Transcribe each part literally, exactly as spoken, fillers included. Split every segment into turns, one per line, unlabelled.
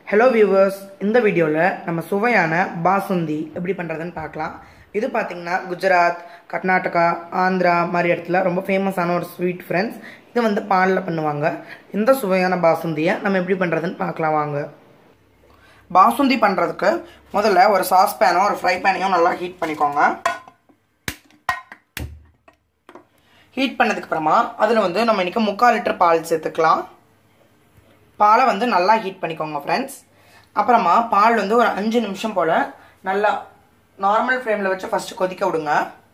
Hello viewers, in the video la நம்ம சுவையான பாசுந்தி எப்படி பண்றதுன்னு பார்க்கலாம். இது பாத்தீங்கன்னா குஜராத், கர்நாடகா, ஆந்திரா மாதிரி இடத்துல ரொம்ப ஃபேமஸான ஒரு ஸ்வீட் फ्रेंड्स. இது வந்து பால்ல பண்ணுவாங்க. இந்த சுவையான பாசுந்தியை நம்ம எப்படி பண்றதுன்னு பார்க்கலாம் வாங்க. பாசுந்தி பண்றதுக்கு முதல்ல ஒரு சாஸ் பேனோ ஒரு ஃப்ரை பேனையும் நல்லா ஹீட் பண்ணிக்கோங்க. ஹீட் பண்ணதுக்கு அப்புறமா அதுல வந்து நம்ம இன்னைக்கு முக்கால் லிட்டர் பால் சேர்த்துக்கலாம். பாலை வந்து நல்லா ஹீட் பண்ணிக்கோங்க फ्रेंड्स. அப்புறமா பால் வந்து ஒரு அஞ்சு நிமிஷம் போல நல்லா நார்மல் ஃப்ளேம்ல வச்சு ஃபர்ஸ்ட் கொதிக்க விடுங்க.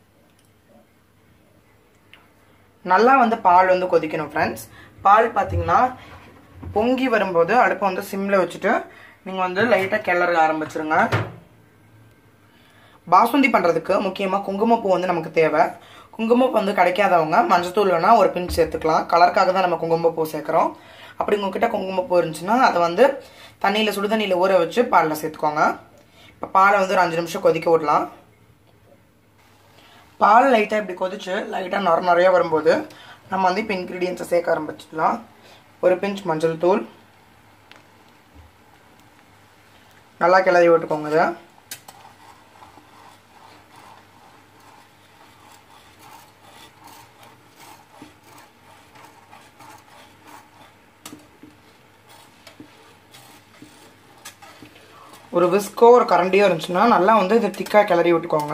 நல்லா வந்து பால் வந்து கொதிக்கணும் फ्रेंड्स. பால் பாத்தீங்கன்னா பொங்கி வரும்போது அடுப்பை வந்து சிம்ல வச்சுட்டு நீங்க வந்து லைட்டா கிளற ஆரம்பிச்சிருங்க. பாசுந்தி பண்றதுக்கு முக்கியமா குங்குமப்பூ வந்து நமக்கு தேவை. குங்குமப்பூ வந்து கிடைக்காதவங்க மஞ்சத்தூள் வேணா ஒரு பிஞ்ச் சேர்த்துக்கலாம். கலருக்காக தான் நம்ம குங்குமப்பூ சேர்க்கிறோம். அப்படி உங்ககிட்ட குங்குமப்பூ இருந்துச்சுன்னா அதை வந்து தண்ணியில் சுடு தண்ணியில் ஊற வச்சு பாலில் சேர்த்துக்கோங்க. இப்போ பாலை வந்து ஒரு அஞ்சு நிமிஷம் கொதிக்க விடலாம். பால் லைட்டாக இப்படி கொதிச்சு லைட்டாக நொர நிறையா வரும்போது நம்ம வந்து இப்போ இன்க்ரீடியன்ஸை சேர்க்க ஆரம்பிச்சிடலாம். ஒரு பிஞ்ச் மஞ்சள் தூள் நல்லா கிளறி விட்டுக்கோங்க. இதை ஒரு விஸ்கோ ஒரு கரண்டியோ இருந்துச்சுன்னா நல்லா வந்து இதை திக்கா கிளறி விட்டுக்கோங்க.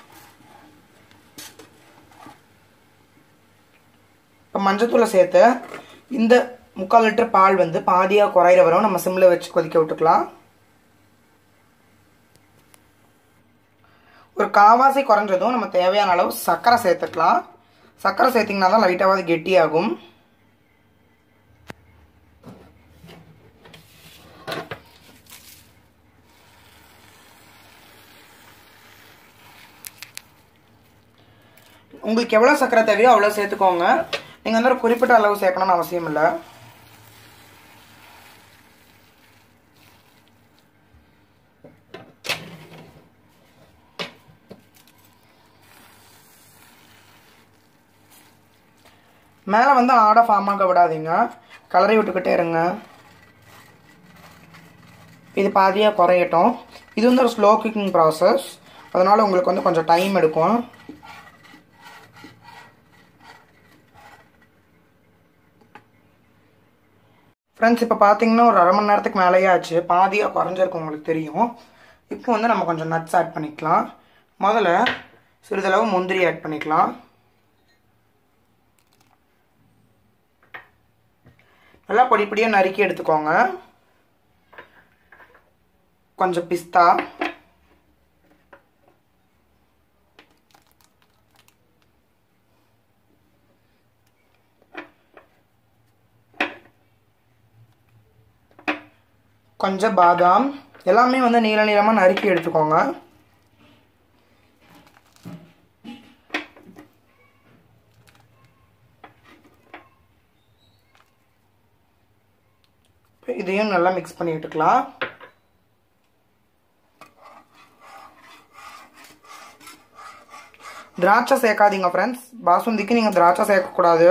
இப்போ மஞ்சத்தூளை சேர்த்து இந்த முக்கால் லிட்டர் பால் வந்து பாதியாக குறையிற வரும் நம்ம சிம்ல வச்சு கொதிக்க விட்டுக்கலாம். ஒரு காவாசி குறைஞ்சதும் நம்ம தேவையான அளவு சர்க்கரை சேர்த்துக்கலாம். சர்க்கரை சேர்த்திங்கன்னா தான் லைட்டாவது கெட்டியாகும். உங்களுக்கு எவ்வளோ சர்க்கரை தேவையோ அவ்வளோ சேர்த்துக்கோங்க. நீங்கள் வந்து ஒரு குறிப்பிட்ட அளவு சேர்க்கணும்னு அவசியம் இல்லை. மேலே வந்து ஆடை ஃபார்ம் ஆக விடாதீங்க. கலரி விட்டுக்கிட்டே இருங்க. இது பாதியாக குறையட்டும். இது வந்து ஒரு ஸ்லோ குக்கிங் ப்ராசஸ். அதனால் உங்களுக்கு வந்து கொஞ்சம் டைம் எடுக்கும். ஃப்ரெண்ட்ஸ் இப்போ பார்த்தீங்கன்னா ஒரு அரை மணி நேரத்துக்கு மேலேயே ஆச்சு. பாதியாக குறைஞ்சிருக்கும் உங்களுக்கு தெரியும். இப்போ வந்து நம்ம கொஞ்சம் நட்ஸ் ஆட் பண்ணிக்கலாம். முதல்ல சிறிதளவு முந்திரி ஆட் பண்ணிக்கலாம். நல்லா பொடி பொடியாக நறுக்கி எடுத்துக்கோங்க. கொஞ்சம் பிஸ்தா, கொஞ்சம் பாதாம், எல்லாமே வந்து நீள நீளமாக நறுக்கி எடுத்துக்கோங்க. இதையும் நல்லா மிக்ஸ் பண்ணி விட்டுக்கலாம். திராட்சை சேர்க்காதீங்க ஃப்ரெண்ட்ஸ். பாசுந்திக்கு நீங்கள் திராட்சை சேர்க்கக்கூடாது.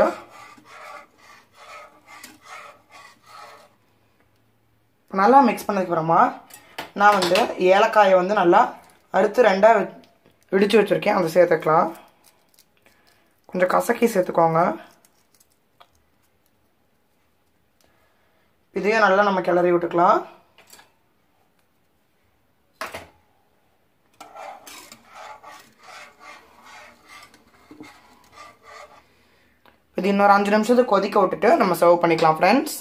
நல்லா மிக்ஸ் பண்ணதுக்கு அப்புறமா நான் வந்து ஏலக்காயை வந்து நல்லா அறுத்து ரெண்டாக இடித்து வச்சுருக்கேன். அதை சேர்த்துக்கலாம். கொஞ்சம் கசக்கி சேர்த்துக்கோங்க. இதையும் நல்லா நம்ம கிளறி விட்டுக்கலாம். இது இன்னொரு அஞ்சு நிமிஷத்துக்கு கொதிக்க விட்டுட்டு நம்ம சர்வ் பண்ணிக்கலாம் ஃப்ரெண்ட்ஸ்.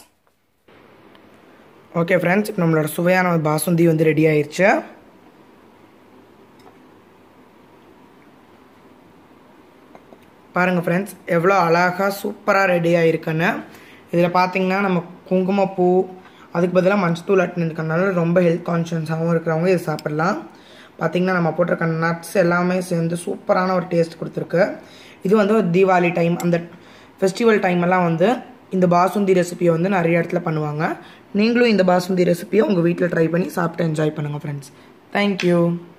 ஓகே ஃப்ரெண்ட்ஸ், இப்போ நம்மளோட சுவையான பாசுந்தி வந்து ரெடி ஆயிடுச்சு. பாருங்கள் ஃப்ரெண்ட்ஸ் எவ்வளோ அழகாக சூப்பராக ரெடி ஆகிருக்குன்னு. இதில் பார்த்தீங்கன்னா நம்ம குங்குமப்பூ அதுக்கு பதிலாக மஞ்சத்தூள் ஆட் பண்ணியிருக்கனால ரொம்ப ஹெல்த் கான்ஷியஸாகவும் இருக்கிறவங்க இது சாப்பிட்லாம். பார்த்திங்கன்னா நம்ம போட்டிருக்க நட்ஸ் எல்லாமே சேர்ந்து சூப்பரான ஒரு டேஸ்ட் கொடுத்துருக்கு. இது வந்து ஒரு தீபாவளி டைம் அந்த ஃபெஸ்டிவல் டைம் எல்லாம் வந்து இந்த பாசுந்தி ரெசிபியை வந்து நிறைய இடத்துல பண்ணுவாங்க. நீங்களும் இந்த பாசுந்தி ரெசிபியை உங்கள் வீட்டில் ட்ரை பண்ணி சாப்பிட்டு என்ஜாய் பண்ணுங்கள் ஃப்ரெண்ட்ஸ். தேங்க்யூ.